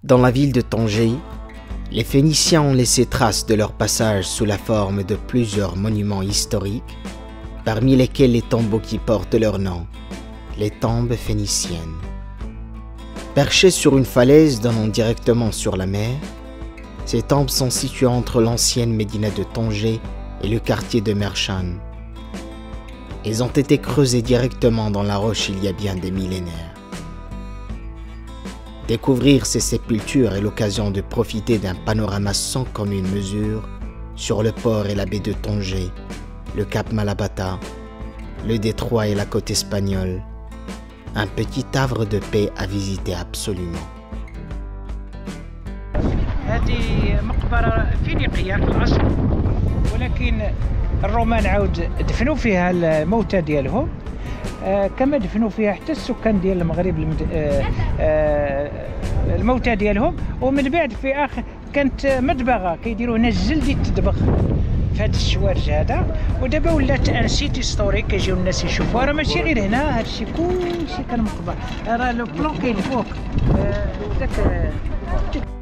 Dans la ville de Tanger, les Phéniciens ont laissé trace de leur passage sous la forme de plusieurs monuments historiques, parmi lesquels les tombeaux qui portent leur nom, les tombes phéniciennes. Perchées sur une falaise donnant directement sur la mer, ces tombes sont situées entre l'ancienne médina de Tanger et le quartier de Mershan. Elles ont été creusées directement dans la roche il y a bien des millénaires. Découvrir ces sépultures est l'occasion de profiter d'un panorama sans commune mesure sur le port et la baie de Tanger, le cap Malabata, le détroit et la côte espagnole. Un petit havre de paix à visiter absolument. هذه مقبرة فينيقية في الأصل، ولكن الرومان عاود دفنوا فيها الموتى ديالهم كما دفنوا فيها حتى السكان ديال المغرب الموتى ديالهم. ومن بعد في آخر كانت مدبغة كيديروا هنا الجلد يتدبغ في هذا الشوارج هذا، ودابا ولات ان سيت هيستوريك كيجيو الناس يشوفوها. راه ماشي غير هنا، هادشي كلشي كان مقبر. راه لو بلون كاين فوق داك